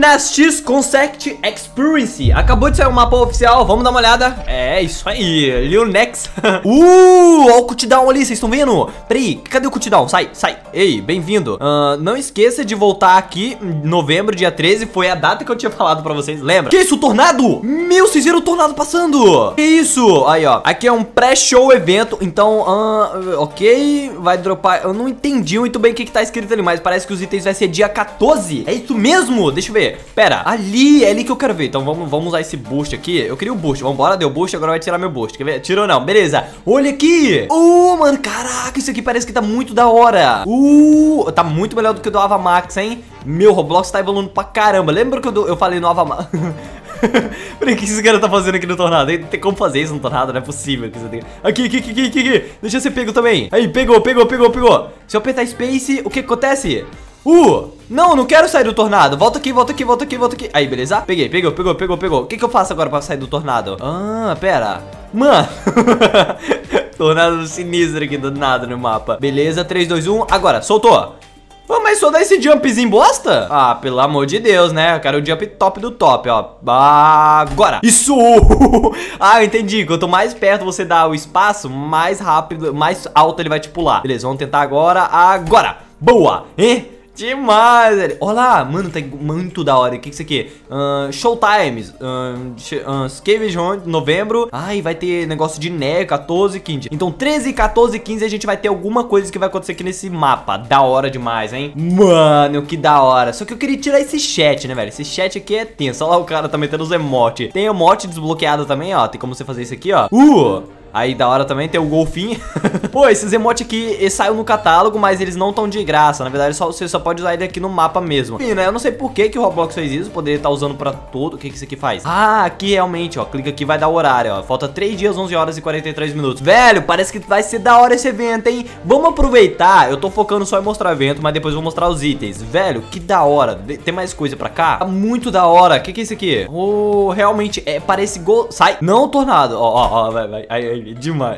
Nastis Concept Experience. Acabou de sair o mapa oficial, vamos dar uma olhada. É, isso aí, Lil Nex. Ó o cooldown ali, vocês estão vendo? Peraí, cadê o cooldown? Sai. Ei, bem-vindo. Não esqueça de voltar aqui em novembro, dia 13. Foi a data que eu tinha falado pra vocês, lembra? Que isso, o tornado? Meu, vocês viram o tornado passando? Que isso? Aí, ó, aqui é um pré-show evento. Então, ok, vai dropar. Eu não entendi muito bem o que tá escrito ali, mas parece que os itens vai ser dia 14. É isso mesmo? Deixa eu ver. Pera, ali, é ali que eu quero ver. Então vamos usar esse boost aqui. Eu queria o boost, vambora, deu boost, agora vai tirar meu boost. Quer ver? Tirou não, beleza. Olha aqui. Mano, caraca, isso aqui parece que tá muito da hora. Tá muito melhor do que o do Avamax, hein? Meu, Roblox tá evoluindo pra caramba. Lembra que eu falei no Avamax? Peraí, o que esse cara tá fazendo aqui no tornado? Tem como fazer isso no tornado? Não é possível que você tenha. Aqui. Deixa eu ser pego também. Aí, pegou. Se eu apertar Space, o que acontece? Não quero sair do tornado. Volta aqui. Aí, beleza? Pegou. O que eu faço agora pra sair do tornado? Pera. Mano. Tornado sinistro aqui do nada no mapa. Beleza, 3, 2, 1. Agora, soltou. Mas só dá esse jumpzinho bosta? Pelo amor de Deus, né? Eu quero o jump top do top, ó. Agora. Isso! Entendi. Quanto mais perto você dá o espaço, mais rápido, mais alto ele vai te pular. Beleza, vamos tentar agora. Boa! Demais, velho. Olha lá, mano, tá muito da hora. O que é isso aqui? Showtimes. Scavenge Hunt, novembro. Vai ter negócio de neve, 14, 15. Então, 13, 14, 15 a gente vai ter alguma coisa que vai acontecer aqui nesse mapa. Da hora demais, hein? Mano, que da hora. Só que eu queria tirar esse chat, né, velho? Esse chat aqui é tenso. Olha lá, o cara tá metendo os emotes. Tem emote desbloqueado também, ó. Tem como você fazer isso aqui, ó. Aí da hora também tem o golfinho. Esses emotes aqui saiu no catálogo, mas eles não estão de graça. Na verdade, você só pode usar ele aqui no mapa mesmo. Enfim, né? Eu não sei por que o Roblox fez isso. Poderia estar usando pra todo. O que isso aqui faz? Aqui realmente, ó. Clica aqui, vai dar o horário, ó. Falta 3 dias, 11 horas e 43 minutos. Velho, parece que vai ser da hora esse evento, hein? Vamos aproveitar. Eu tô focando só em mostrar o evento, mas depois eu vou mostrar os itens. Velho, que da hora. Tem mais coisa pra cá? Tá muito da hora. O que é isso aqui? Realmente, parece gol. Sai. Não, tornado. Vai. Aí, demais.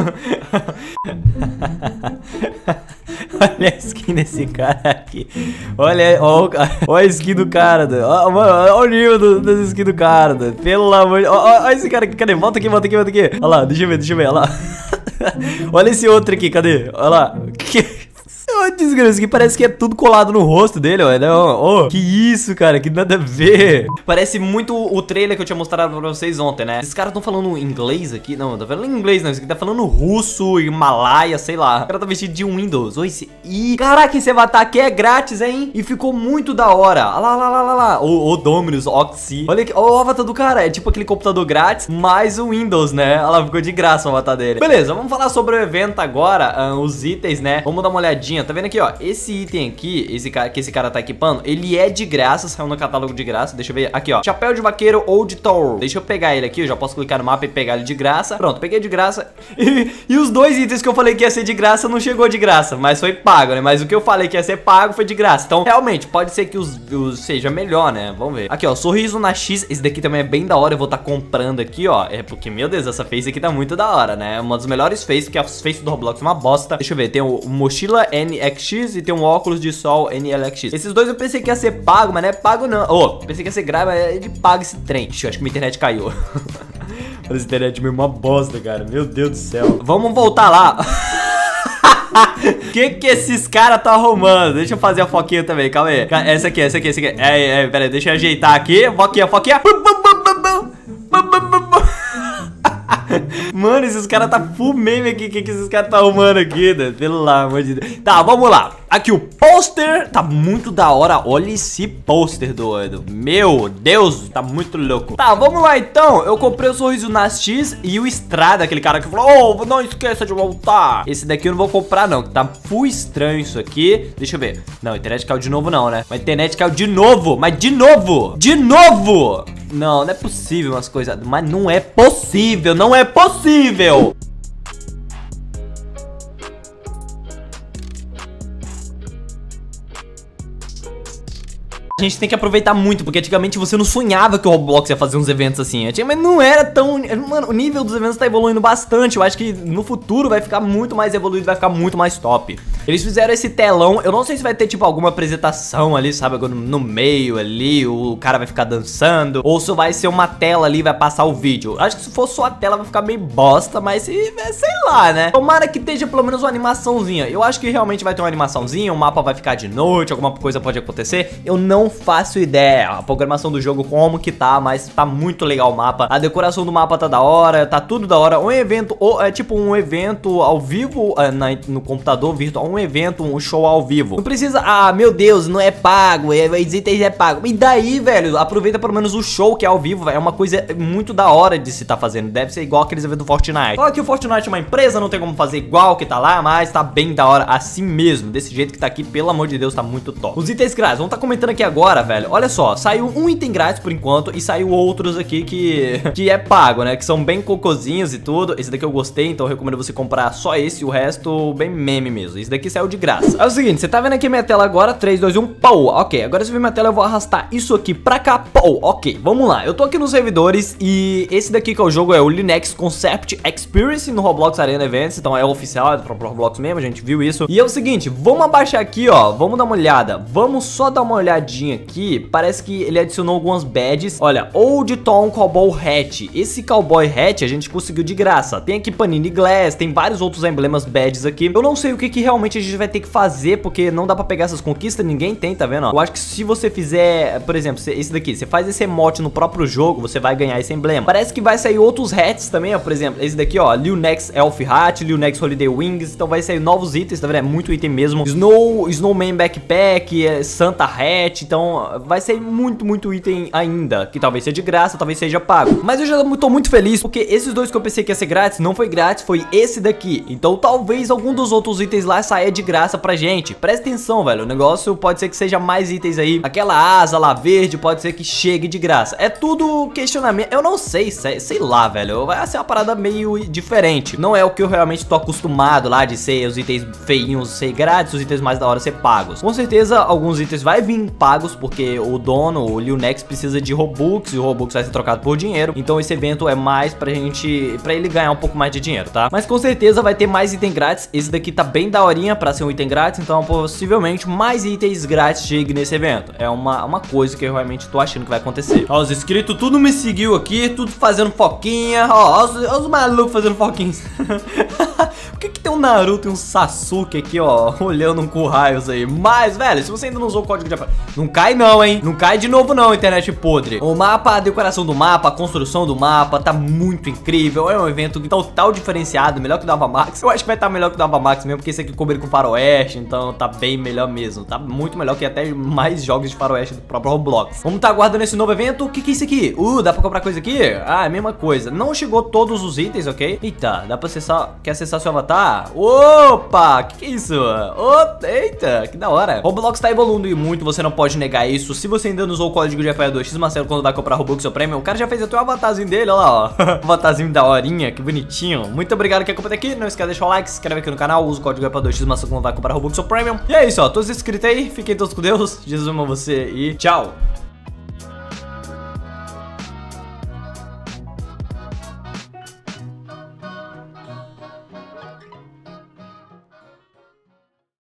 Olha a skin desse cara aqui. Olha a skin do cara. Olha o nível dessa skin do cara. Pelo amor de Deus. Olha esse cara aqui. Cadê? Volta aqui. Olha lá, deixa eu ver. Olha lá. Olha esse outro aqui. Cadê? Olha lá. Desgraça, que parece que é tudo colado no rosto dele, ó. Que isso, cara, que nada a ver. Parece muito o trailer que eu tinha mostrado pra vocês ontem, né? Esses caras tão falando inglês aqui. Não, tá falando inglês, não. Esse aqui tá falando russo, Himalaia, sei lá. O cara tá vestido de Windows. Caraca, esse avatar aqui é grátis, hein? E ficou muito da hora. Olha lá. O Dominus, Oxy. Olha aqui, o avatar do cara. É tipo aquele computador grátis, mais o Windows, né? Olha lá, ficou de graça o avatar dele. Beleza, vamos falar sobre o evento agora. Os itens, né? Vamos dar uma olhadinha. Tá vendo aqui, ó? Esse item aqui, esse cara tá equipando, ele é de graça, saiu no catálogo de graça. Deixa eu ver. Aqui, ó. Chapéu de vaqueiro Old Tower. Deixa eu pegar ele aqui, eu já posso clicar no mapa e pegar ele de graça. Pronto, peguei de graça. E os dois itens que eu falei que ia ser de graça não chegou de graça, mas foi pago, né? Mas o que eu falei que ia ser pago foi de graça. Então, realmente, pode ser que os seja melhor, né? Vamos ver. Aqui, ó, sorriso na X. Esse daqui também é bem da hora. Eu vou estar comprando aqui, ó. É porque, meu Deus, essa face aqui tá muito da hora, né? Uma das melhores faces, porque a face do Roblox é uma bosta. Deixa eu ver. Tem o mochila NX e tem um óculos de sol NLX. Esses dois eu pensei que ia ser pago, mas não é pago não. Pensei que ia ser grátis, mas ele paga esse trem. Ixi, eu acho que minha internet caiu. Essa internet é meio uma bosta, cara. Meu Deus do céu. Vamos voltar lá. Que esses caras tá arrumando? Deixa eu fazer a foquinha também, calma aí. Essa aqui. Pera aí, deixa eu ajeitar aqui. Foquinha. Mano, esses caras tá full meme aqui. O que esses caras tá arrumando aqui, né? Pelo amor de Deus. Tá, vamos lá. Aqui o pôster tá muito da hora. Olha esse pôster, doido. Meu Deus, tá muito louco. Tá, vamos lá então. Eu comprei o sorriso Nastis e o Estrada, aquele cara que falou: não esqueça de voltar. Esse daqui eu não vou comprar não, que tá full estranho isso aqui. Deixa eu ver. Não, a internet caiu de novo não, né? Mas a internet caiu de novo. Mas de novo. Não é possível umas coisas. Mas não é possível. A gente tem que aproveitar muito, porque antigamente você não sonhava que o Roblox ia fazer uns eventos assim. Mas não era tão... Mano, o nível dos eventos tá evoluindo bastante. Eu acho que no futuro vai ficar muito mais evoluído, vai ficar muito mais top. Eles fizeram esse telão, eu não sei se vai ter, tipo, alguma apresentação ali, sabe, no meio ali, o cara vai ficar dançando, ou se vai ser uma tela ali, vai passar o vídeo. Acho que se for só a tela vai ficar meio bosta, mas sei lá, né? Tomara que esteja pelo menos uma animaçãozinha. Eu acho que realmente vai ter uma animaçãozinha, o mapa vai ficar de noite, alguma coisa pode acontecer. Eu não faço ideia a programação do jogo como que tá, mas tá muito legal o mapa. A decoração do mapa tá da hora, tá tudo da hora. Um evento, é tipo um evento ao vivo no computador virtual, um evento, um show ao vivo. Não precisa, meu Deus, não é pago, os itens é pago. E daí, velho, aproveita pelo menos o show que é ao vivo, é uma coisa muito da hora de se tá fazendo. Deve ser igual aqueles eventos do Fortnite. Claro que o Fortnite é uma empresa, não tem como fazer igual que tá lá, mas tá bem da hora assim mesmo, desse jeito que tá aqui, pelo amor de Deus, tá muito top. Os itens grátis, vamos tá comentando aqui agora, velho. Olha só, saiu um item grátis por enquanto e saiu outros aqui que é pago, né? Que são bem cocôzinhos e tudo. Esse daqui eu gostei, então eu recomendo você comprar só esse, o resto bem meme mesmo. Esse daqui saiu de graça. É o seguinte, você tá vendo aqui minha tela agora, 3, 2, 1, pau. Ok, agora você vê minha tela, eu vou arrastar isso aqui pra cá, pau. Ok, vamos lá. Eu tô aqui nos servidores e esse daqui que é o jogo é o Linux Concept Experience no Roblox Arena Events, então é oficial, é do próprio Roblox mesmo, a gente viu isso. E é o seguinte, vamos abaixar aqui, ó, vamos dar uma olhada. Vamos só dar uma olhadinha aqui, parece que ele adicionou algumas badges. Olha, Old Town Cowboy Hat. Esse Cowboy Hat a gente conseguiu de graça. Tem aqui Panini Glass, tem vários outros emblemas badges aqui. Eu não sei o que realmente a gente vai ter que fazer, porque não dá pra pegar essas conquistas, ninguém tem, tá vendo? Ó? Eu acho que se você fizer, por exemplo, esse daqui, você faz esse emote no próprio jogo, você vai ganhar esse emblema. Parece que vai sair outros hats também, ó, por exemplo, esse daqui, ó, Lil Nex Elf Hat, Lil Nex Holiday Wings, então vai sair novos itens, tá vendo? É muito item mesmo. Snowman Backpack, Santa Hat, então vai sair muito item ainda, que talvez seja de graça, talvez seja pago. Mas eu já tô muito feliz, porque esses dois que eu pensei que ia ser grátis, não foi grátis, foi esse daqui. Então talvez algum dos outros itens lá saia de graça pra gente. Presta atenção, velho, o negócio pode ser que seja mais itens aí. Aquela asa lá verde pode ser que chegue de graça. É tudo questionamento, eu não sei, sei lá, velho. Vai ser uma parada meio diferente. Não é o que eu realmente tô acostumado lá de ser os itens feinhos ser grátis, os itens mais da hora ser pagos. Com certeza alguns itens vai vir pagos, porque o dono, o Lil Nex, precisa de Robux e o Robux vai ser trocado por dinheiro. Então esse evento é mais pra ele ganhar um pouco mais de dinheiro, tá? Mas com certeza vai ter mais item grátis. Esse daqui tá bem daorinha pra ser um item grátis, então possivelmente mais itens grátis cheguem nesse evento. É uma coisa que eu realmente tô achando que vai acontecer. Ó, os inscritos tudo me seguiu aqui, tudo fazendo foquinha. Ó, os malucos fazendo foquinhos. Por que tem um Naruto e um Sasuke aqui, ó, olhando com raios aí? Mas, velho, se você ainda não usou o código de apoio, não cai não, hein? Não cai de novo não, internet podre. O mapa, a decoração do mapa, a construção do mapa tá muito incrível. É um evento total diferenciado, melhor que o do Avamax. Eu acho que vai estar melhor que o do Avamax mesmo, porque esse aqui cobriu com faroeste, então tá bem melhor mesmo. Tá muito melhor que até mais jogos de faroeste do próprio Roblox. Vamos tá aguardando esse novo evento. O que é isso aqui? Dá pra comprar coisa aqui? Ah, é a mesma coisa. Não chegou todos os itens, ok? Eita, dá pra acessar. Quer acessar seu avatar? Opa, que é isso? Eita, que da hora. Roblox tá evoluindo muito, você não pode negar isso. Se você ainda não usou o código de apoiador X Marcelo quando vai comprar Robux ou Premium, o cara já fez até o avatarzinho dele, olha lá, ó. Avatarzinho da horinha, que bonitinho. Muito obrigado que acompanha aqui. Não esquece de deixar o like, se inscreve aqui no canal, usa o código de apoiador X Marcelo quando vai comprar Robux ou Premium. E é isso, ó. Todos inscritos aí, fiquem todos com Deus. Jesus ama você e tchau.